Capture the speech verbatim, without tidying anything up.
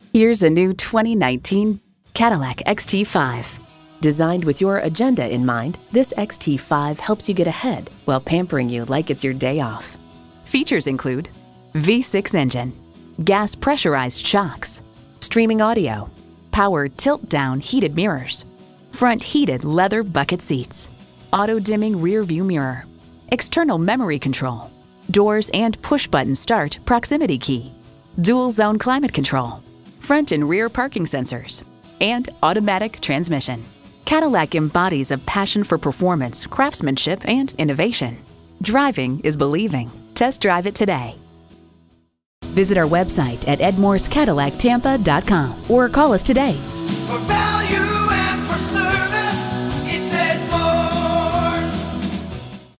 Here's a new twenty nineteen Cadillac X T five. Designed with your agenda in mind, this X T five helps you get ahead while pampering you like it's your day off. Features include V six engine, gas pressurized shocks, streaming audio, power tilt-down heated mirrors, front heated leather bucket seats, auto-dimming rear view mirror, external memory control, doors and push-button start proximity key, dual zone climate control, front and rear parking sensors, and automatic transmission. Cadillac embodies a passion for performance, craftsmanship, and innovation. Driving is believing. Test drive it today. Visit our website at edmores cadillac tampa dot com or call us today.